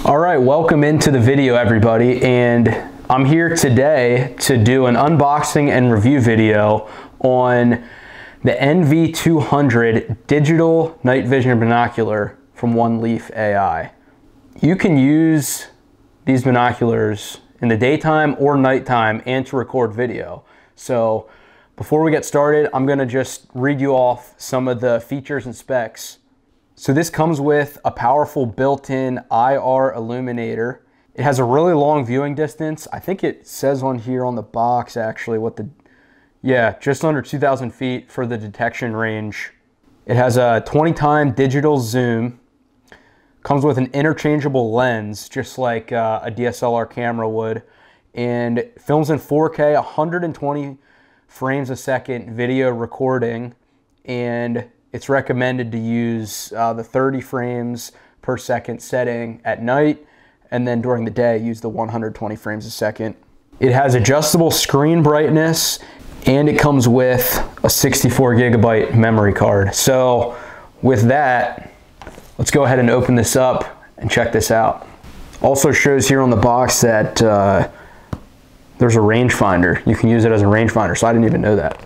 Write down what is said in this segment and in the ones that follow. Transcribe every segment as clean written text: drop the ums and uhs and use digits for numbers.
All right, welcome into the video, everybody, and I'm here today to do an unboxing and review video on the NV200 digital night vision binocular from One Leaf AI. You can use these binoculars in the daytime or nighttime and to record video. So before we get started, I'm gonna just read you off some of the features and specs. So this comes with a powerful built-in IR illuminator. It has a really long viewing distance. I think it says on here on the box actually what the, just under 2,000 feet for the detection range. It has a 20x digital zoom. Comes with an interchangeable lens, just like a DSLR camera would. And it films in 4K, 120 frames a second video recording. And it's recommended to use the 30 frames per second setting at night, and then during the day use the 120 frames a second. It has adjustable screen brightness, and it comes with a 64 gigabyte memory card. So with that, let's go ahead and open this up and check this out. Also shows here on the box that there's a rangefinder. You can use it as a rangefinder, so I didn't even know that.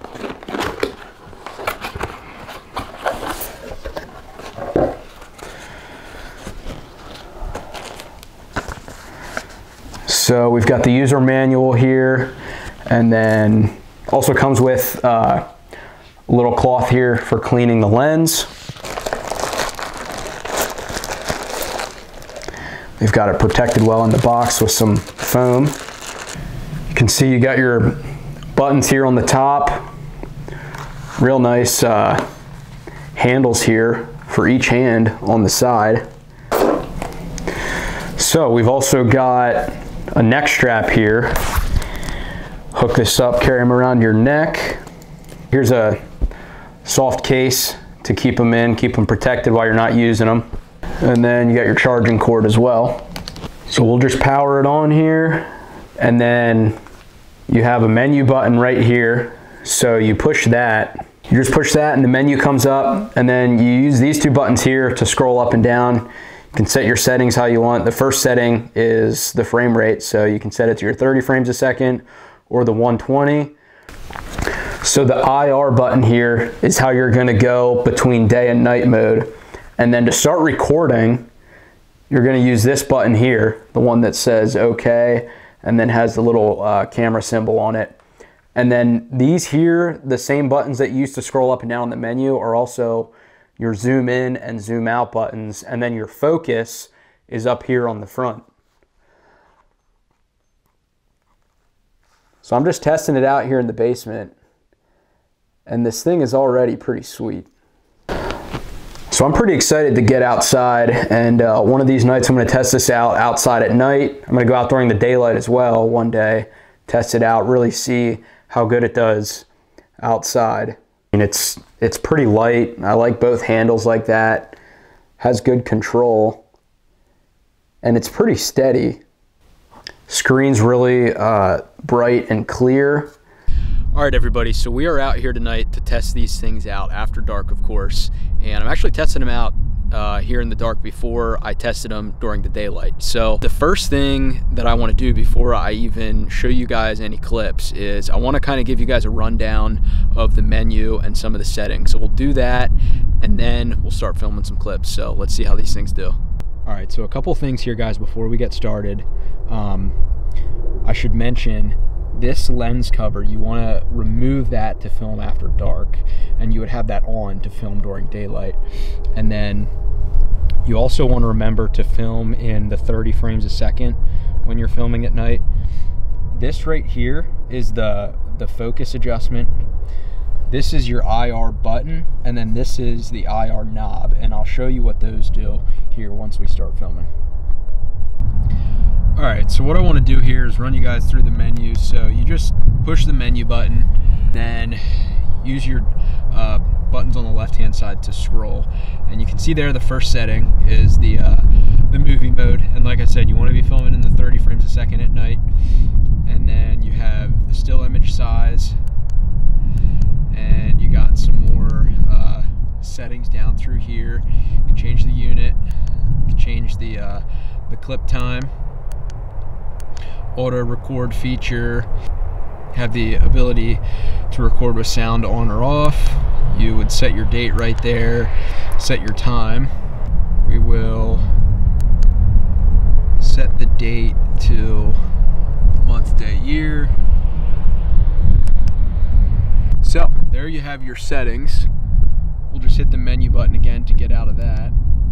So we've got the user manual here, and then also comes with a little cloth here for cleaning the lens. They've got it protected well in the box with some foam. You can see you got your buttons here on the top. Real nice handles here for each hand on the side. So we've also got a neck strap here. Hook this up, carry them around your neck. Here's a soft case to keep them in, keep them protected while you're not using them. And then you got your charging cord as well. So we'll just power it on here, and then you have a menu button right here. So you push that, you just push that and the menu comes up, and then you use these two buttons here to scroll up and down. You can set your settings how you want. The first setting is the frame rate, so you can set it to your 30 frames a second or the 120. So the IR button here is how you're gonna go between day and night mode. And then to start recording, you're gonna use this button here, the one that says okay, and then has the little camera symbol on it. And then these here, the same buttons that you use to scroll up and down the menu, are also your zoom in and zoom out buttons, and then your focus is up here on the front. So I'm just testing it out here in the basement, and this thing is already pretty sweet. So I'm pretty excited to get outside, and one of these nights I'm gonna test this out outside at night. I'm gonna go out during the daylight as well one day, test it out, really see how good it does outside. I mean, it's pretty light. I like both handles like that. Has good control, and it's pretty steady. Screen's really bright and clear. All right, everybody, so we are out here tonight to test these things out after dark, of course, and I'm actually testing them out here in the dark before I tested them during the daylight. So the first thing that I want to do before I even show you guys any clips is I want to kind of give you guys a rundown of the menu and some of the settings. So we'll do that, and then we'll start filming some clips. So let's see how these things do. All right, so a couple things here, guys, before we get started. I should mention this lens cover, you want to remove that to film after dark, and you would have that on to film during daylight. And then you also want to remember to film in the 30 frames a second when you're filming at night. This right here is the focus adjustment. This is your IR button, and then this is the IR knob, and I'll show you what those do here once we start filming. All right, so what I want to do here is run you guys through the menu. So you just push the menu button, then use your buttons on the left-hand side to scroll. And you can see there the first setting is the movie mode. And like I said, you want to be filming in the 30 frames a second at night. And then you have the still image size, and you got some more settings down through here. You can change the unit, you can change the the clip time, auto record feature, have the ability to record with sound on or off. You would set your date right there, set your time. We will set the date to month, day, year. So there you have your settings. We'll just hit the menu button again to get out of that.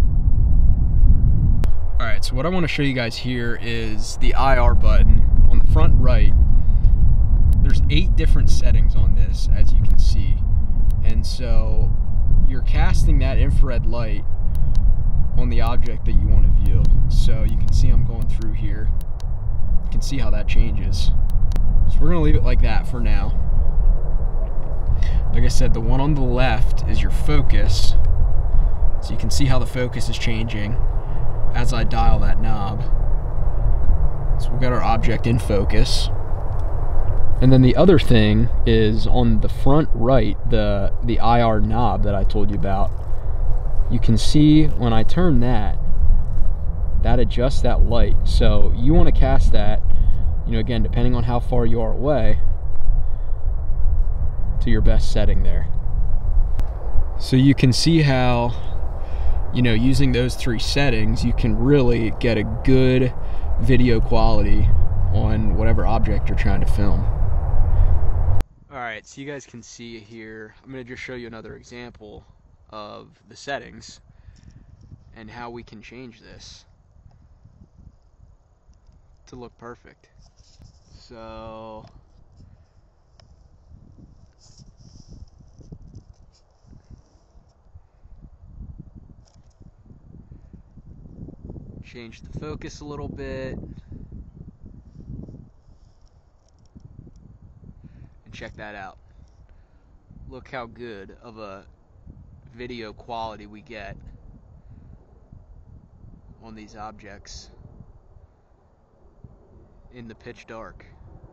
All right, so what I want to show you guys here is the IR button on the front right. There's 8 different settings on this, as you can see. And so you're casting that infrared light on the object that you want to view. So you can see I'm going through here. You can see how that changes. So we're going to leave it like that for now. Like I said, the one on the left is your focus. So you can see how the focus is changing as I dial that knob. So we've got our object in focus. And then the other thing is on the front right, the IR knob that I told you about. You can see when I turn that adjusts that light. So you want to cast that, again, depending on how far you are away, to your best setting there. So you can see how, using those 3 settings, you can really get a good video quality on whatever object you're trying to film. Alright, so you guys can see here, I'm going to just show you another example of the settings and how we can change this to look perfect. So change the focus a little bit. And check that out. Look how good of a video quality we get on these objects in the pitch dark.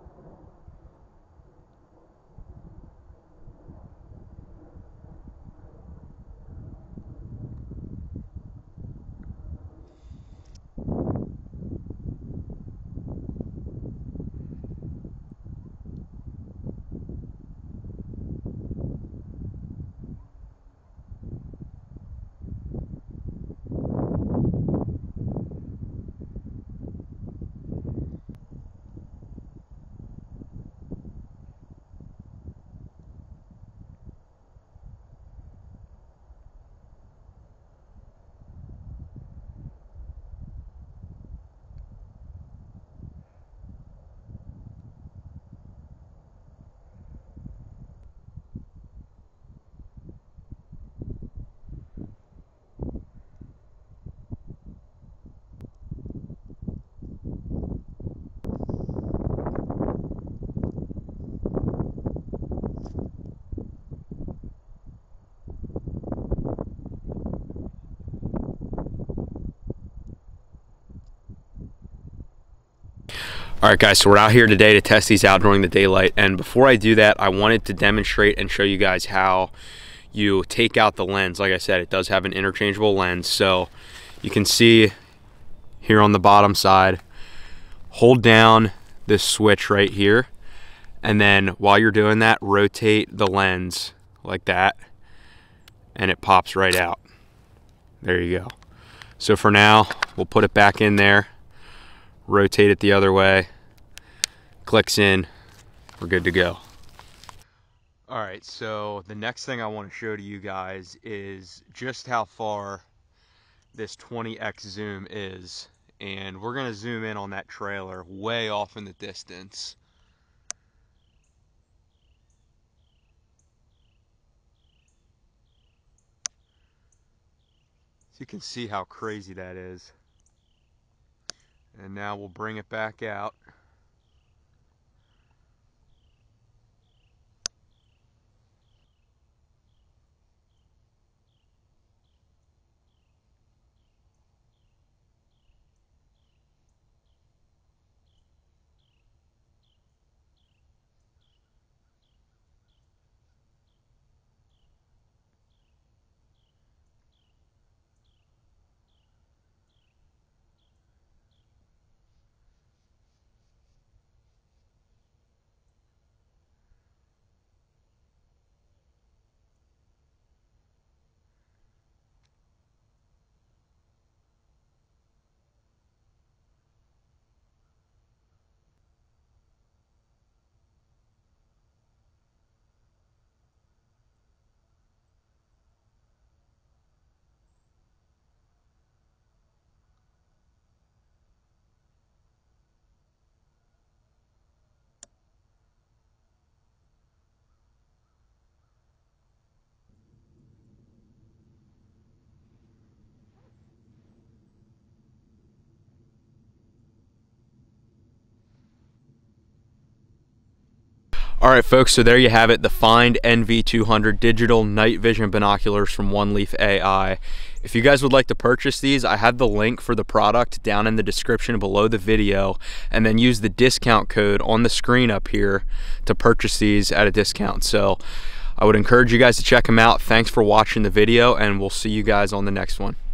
Alright guys, so we're out here today to test these out during the daylight, and before I do that, I wanted to demonstrate and show you guys how you take out the lens. Like I said, it does have an interchangeable lens, so you can see here on the bottom side, hold down this switch right here, and then while you're doing that, rotate the lens like that, and it pops right out. There you go. So for now, we'll put it back in there, rotate it the other way, clicks in, we're good to go. All right, so the next thing I want to show to you guys is just how far this 20x zoom is, and we're gonna zoom in on that trailer way off in the distance. So you can see how crazy that is. And now we'll bring it back out. All right, folks, so there you have it, the Find NV200 digital night vision binoculars from One Leaf AI. If you guys would like to purchase these, I have the link for the product down in the description below the video, and then use the discount code on the screen up here to purchase these at a discount. So I would encourage you guys to check them out. Thanks for watching the video, and we'll see you guys on the next one.